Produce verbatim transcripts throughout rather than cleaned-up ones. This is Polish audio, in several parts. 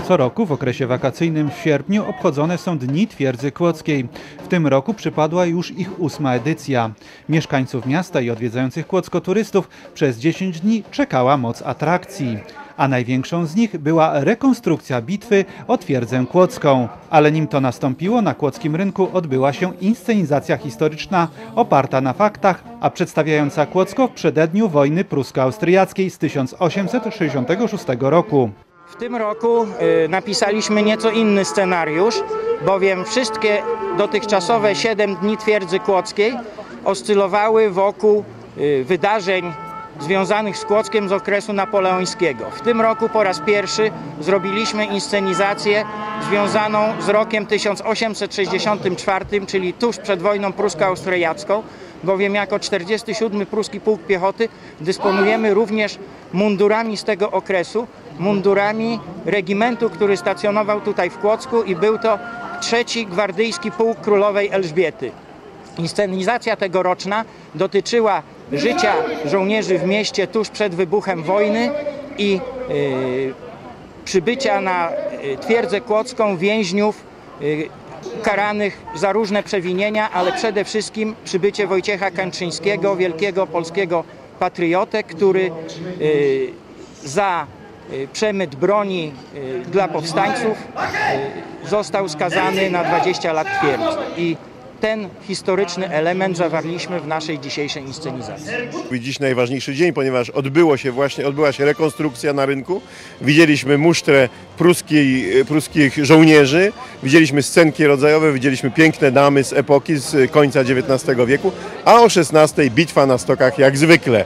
Co roku w okresie wakacyjnym w sierpniu obchodzone są Dni Twierdzy Kłodzkiej. W tym roku przypadła już ich ósma edycja. Mieszkańców miasta i odwiedzających Kłodzko turystów przez dziesięć dni czekała moc atrakcji. A największą z nich była rekonstrukcja bitwy o Twierdzę Kłodzką. Ale nim to nastąpiło, na kłodzkim rynku odbyła się inscenizacja historyczna oparta na faktach, a przedstawiająca Kłodzko w przededniu wojny prusko-austriackiej z tysiąc osiemset sześćdziesiątego szóstego roku. W tym roku y, napisaliśmy nieco inny scenariusz, bowiem wszystkie dotychczasowe siedem dni Twierdzy Kłodzkiej oscylowały wokół y, wydarzeń związanych z Kłodzkiem z okresu napoleońskiego. W tym roku po raz pierwszy zrobiliśmy inscenizację związaną z rokiem tysiąc osiemset sześćdziesiątym czwartym, czyli tuż przed wojną prusko-austriacką, bowiem jako czterdziesty siódmy Pruski Pułk Piechoty dysponujemy również mundurami z tego okresu, mundurami regimentu, który stacjonował tutaj w Kłodzku i był to trzeci Gwardyjski Pułk Królowej Elżbiety. Inscenizacja tegoroczna dotyczyła życia żołnierzy w mieście tuż przed wybuchem wojny i yy, przybycia na Twierdzę Kłodzką więźniów yy, karanych za różne przewinienia, ale przede wszystkim przybycie Wojciecha Kętrzyńskiego, wielkiego polskiego patriotę, który yy, za yy, przemyt broni yy, dla powstańców yy, został skazany na dwadzieścia lat twierdzy. I ten historyczny element zawarliśmy w naszej dzisiejszej inscenizacji. Dziś najważniejszy dzień, ponieważ odbyło się właśnie, odbyła się rekonstrukcja na rynku. Widzieliśmy musztrę pruskiej, pruskich żołnierzy, widzieliśmy scenki rodzajowe, widzieliśmy piękne damy z epoki z końca dziewiętnastego wieku, a o szesnastej bitwa na stokach jak zwykle.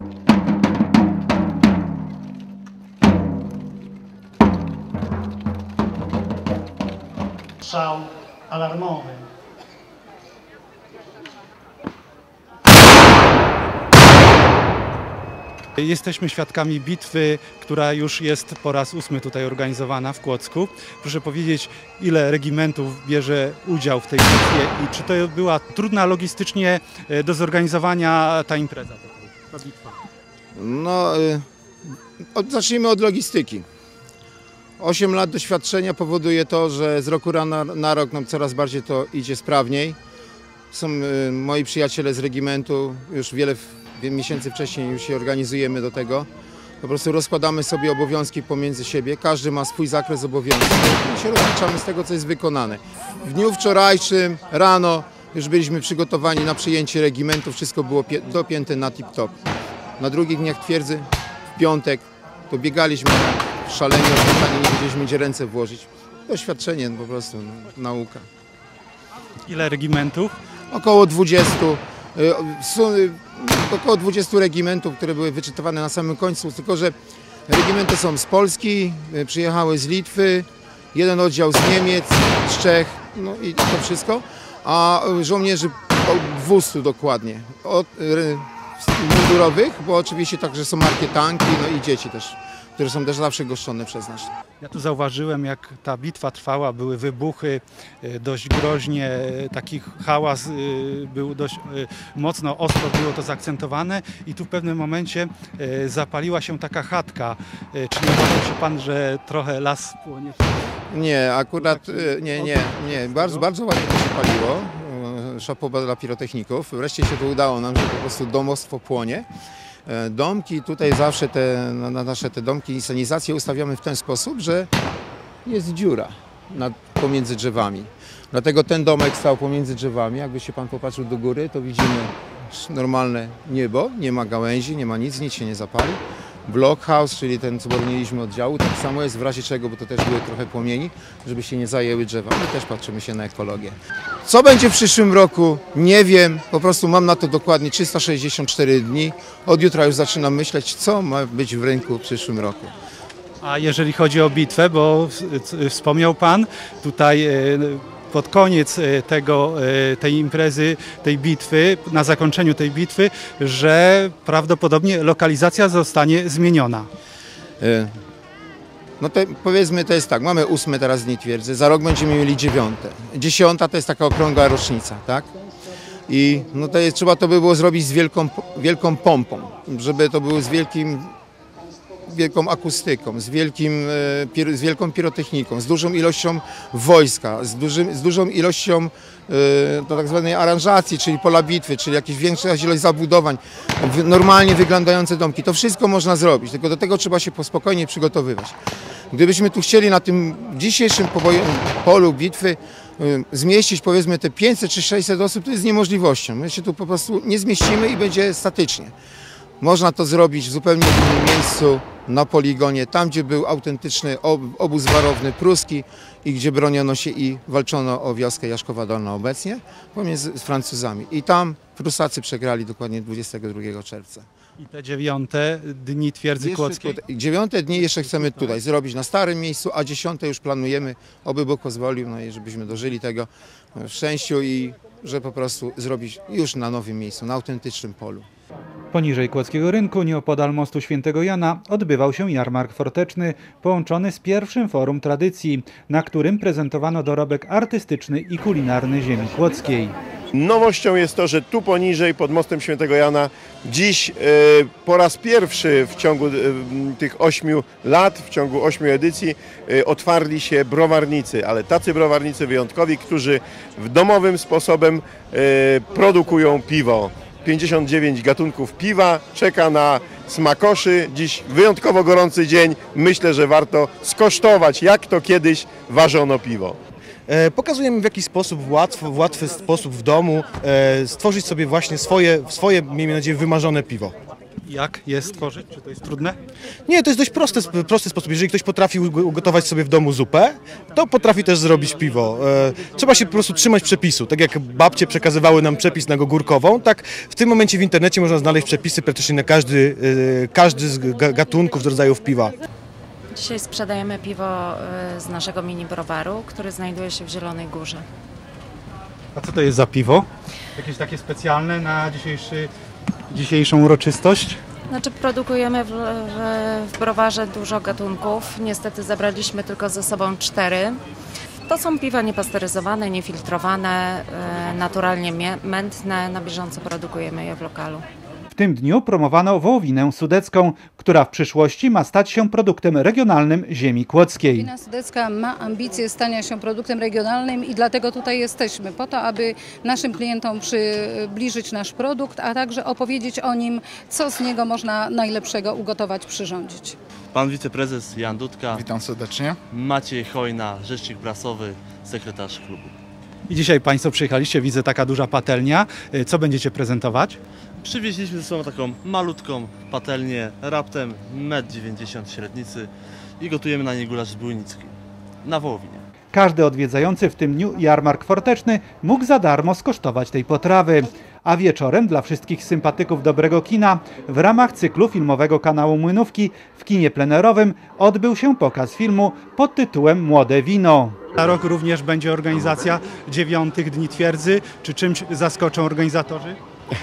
Strzał alarmowy. Jesteśmy świadkami bitwy, która już jest po raz ósmy tutaj organizowana w Kłodzku. Proszę powiedzieć, ile regimentów bierze udział w tej bitwie i czy to była trudna logistycznie do zorganizowania ta impreza, ta bitwa? No, y, od, zacznijmy od logistyki. Osiem lat doświadczenia powoduje to, że z roku na, na rok nam coraz bardziej to idzie sprawniej. Są y, moi przyjaciele z regimentu, już wiele miesięcy wcześniej już się organizujemy do tego. Po prostu rozkładamy sobie obowiązki pomiędzy siebie. Każdy ma swój zakres obowiązków i się rozliczamy z tego, co jest wykonane. W dniu wczorajszym rano już byliśmy przygotowani na przyjęcie regimentu. Wszystko było dopięte na tip-top. Na drugich dniach twierdzy, w piątek, to biegaliśmy szalenie, nie wiedzieliśmy, gdzie ręce włożyć. Doświadczenie po prostu, no, nauka. Ile regimentów? Około dwudziestu. Około dwudziestu regimentów, które były wyczytywane na samym końcu, tylko że regimenty są z Polski, przyjechały z Litwy, jeden oddział z Niemiec, z Czech, no i to wszystko, a żołnierzy około dwustu dokładnie, od mundurowych, bo oczywiście także są markie tanki, no i dzieci też, które są też zawsze goszczone przez nas. Ja tu zauważyłem, jak ta bitwa trwała, były wybuchy dość groźnie, taki hałas był dość mocno, ostro było to zaakcentowane i tu w pewnym momencie zapaliła się taka chatka. Czy nie obawiał się pan, że trochę las płonie? Nie, akurat nie, nie, nie. Bardzo, bardzo ładnie to się paliło. Szapoba dla pirotechników. Wreszcie się to udało nam, że po prostu domostwo płonie. Domki, tutaj zawsze te, na nasze te domki inscenizacje ustawiamy w ten sposób, że jest dziura nad, pomiędzy drzewami. Dlatego ten domek stał pomiędzy drzewami. Jakby się pan popatrzył do góry, to widzimy normalne niebo, nie ma gałęzi, nie ma nic, nic się nie zapali. Blockhouse, czyli ten, co broniliśmy oddziału, tak samo jest w razie czego, bo to też były trochę płomieni, żeby się nie zajęły drzewa. My też patrzymy się na ekologię. Co będzie w przyszłym roku? Nie wiem, po prostu mam na to dokładnie trzysta sześćdziesiąt cztery dni. Od jutra już zaczynam myśleć, co ma być w rynku w przyszłym roku. A jeżeli chodzi o bitwę, bo wspomniał pan tutaj pod koniec tego, tej imprezy, tej bitwy, na zakończeniu tej bitwy, że prawdopodobnie lokalizacja zostanie zmieniona. No to powiedzmy, to jest tak, mamy ósme teraz dni twierdzy, za rok będziemy mieli dziewiąte. Dziesiąta to jest taka okrągła rocznica, tak? I no to jest, trzeba to by było zrobić z wielką, wielką pompą, żeby to było z wielkim wielką akustyką, z, wielkim, z wielką pirotechniką, z dużą ilością wojska, z, dużym, z dużą ilością do tak zwanej aranżacji, czyli pola bitwy, czyli jakaś większa ilość zabudowań, normalnie wyglądające domki. To wszystko można zrobić, tylko do tego trzeba się spokojnie przygotowywać. Gdybyśmy tu chcieli na tym dzisiejszym polu bitwy zmieścić powiedzmy te pięćset czy sześćset osób, to jest niemożliwością. My się tu po prostu nie zmieścimy i będzie statycznie. Można to zrobić w zupełnie innym miejscu, na poligonie, tam gdzie był autentyczny obóz warowny pruski i gdzie broniono się i walczono o wioskę Jaszkowa Dolna obecnie pomiędzy Francuzami. I tam Prusacy przegrali dokładnie dwudziestego drugiego czerwca. I te dziewiąte dni twierdzy kłodzkiej? Tutaj, dziewiąte dni jeszcze chcemy tutaj zrobić na starym miejscu, a dziesiąte już planujemy, oby Bóg pozwolił, no i żebyśmy dożyli tego w szczęściu i że po prostu zrobić już na nowym miejscu, na autentycznym polu. Poniżej Kłodzkiego Rynku, nieopodal mostu Świętego Jana, odbywał się jarmark forteczny połączony z pierwszym forum tradycji, na którym prezentowano dorobek artystyczny i kulinarny ziemi kłodzkiej. Nowością jest to, że tu poniżej, pod mostem Świętego Jana, dziś e, po raz pierwszy w ciągu e, tych ośmiu lat, w ciągu ośmiu edycji e, otwarli się browarnicy, ale tacy browarnicy wyjątkowi, którzy w domowym sposobem e, produkują piwo. pięćdziesiąt dziewięć gatunków piwa czeka na smakoszy. Dziś wyjątkowo gorący dzień. Myślę, że warto skosztować, jak to kiedyś ważono piwo. Pokazujemy w jaki sposób, w łatwy, w łatwy sposób w domu stworzyć sobie właśnie swoje, swoje, miejmy nadzieję, wymarzone piwo. Jak je stworzyć? Czy to jest trudne? Nie, to jest dość prosty, prosty sposób. Jeżeli ktoś potrafi ugotować sobie w domu zupę, to potrafi też zrobić piwo. Trzeba się po prostu trzymać przepisu. Tak jak babcie przekazywały nam przepis na gogórkową, tak w tym momencie w internecie można znaleźć przepisy praktycznie na każdy, każdy z gatunków, z rodzajów piwa. Dzisiaj sprzedajemy piwo z naszego mini browaru, który znajduje się w Zielonej Górze. A co to jest za piwo? Jakieś takie specjalne na dzisiejszy, dzisiejszą uroczystość? Znaczy produkujemy w, w, w browarze dużo gatunków. Niestety zabraliśmy tylko ze sobą cztery. To są piwa niepasteryzowane, niefiltrowane, naturalnie mętne. Na bieżąco produkujemy je w lokalu. W tym dniu promowano wołowinę sudecką, która w przyszłości ma stać się produktem regionalnym ziemi kłodzkiej. Wołowina sudecka ma ambicje stania się produktem regionalnym i dlatego tutaj jesteśmy, po to, aby naszym klientom przybliżyć nasz produkt, a także opowiedzieć o nim, co z niego można najlepszego ugotować, przyrządzić. Pan wiceprezes Jan Dudka. Witam serdecznie. Maciej Hojna, rzecznik prasowy, sekretarz klubu. I dzisiaj Państwo przyjechaliście, widzę taka duża patelnia. Co będziecie prezentować? Przywieźliśmy ze sobą taką malutką patelnię, raptem metr dziewięćdziesiąt średnicy i gotujemy na niej gulasz bujnicki na wołowinie. Każdy odwiedzający w tym dniu jarmark forteczny mógł za darmo skosztować tej potrawy. A wieczorem dla wszystkich sympatyków dobrego kina w ramach cyklu filmowego kanału Młynówki w kinie plenerowym odbył się pokaz filmu pod tytułem Młode wino. Za rok również będzie organizacja dziewiątych dni twierdzy. Czy czymś zaskoczą organizatorzy?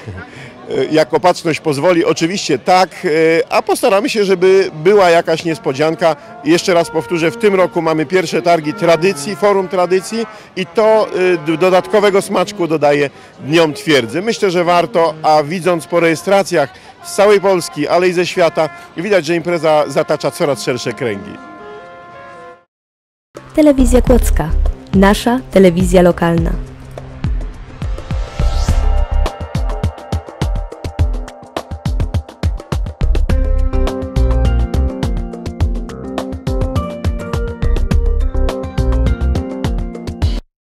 Jak opatrzność pozwoli, oczywiście tak, a postaramy się, żeby była jakaś niespodzianka. Jeszcze raz powtórzę, w tym roku mamy pierwsze targi tradycji, forum tradycji i to dodatkowego smaczku dodaje Dniom Twierdzy. Myślę, że warto, a widząc po rejestracjach z całej Polski, ale i ze świata, widać, że impreza zatacza coraz szersze kręgi. Telewizja Kłodzka, nasza telewizja lokalna.